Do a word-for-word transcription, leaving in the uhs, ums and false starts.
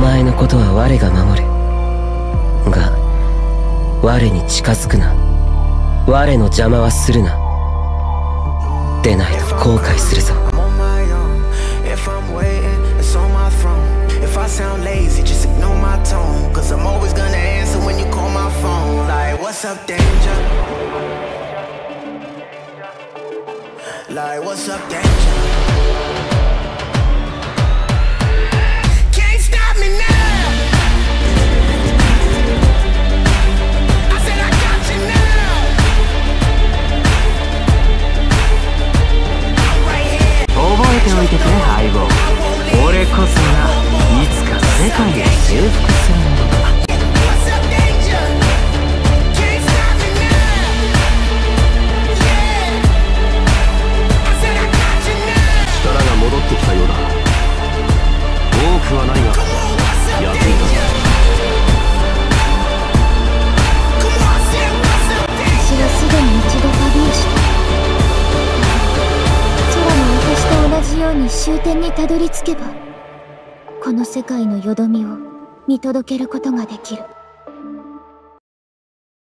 前のことは我が守るが、我に近づくな。我の邪魔はするな。でないと後悔するぞ。 If I sound lazy, just ignore my tone. Cause I'm always gonna answer when you call my phone. Like, what's up, danger? Like, what's up, danger? Can't stop me now. I said I got you now. I'm right here. 覚えておいてくれ、相棒。俺こそがいつか世界を征服するものだ。力が戻ってきたようだ。多くはないが役に立つ。 私はすでに一度旅をした。空の私と同じように終点にたどり着けば、この世界のよどみを見届けることができる。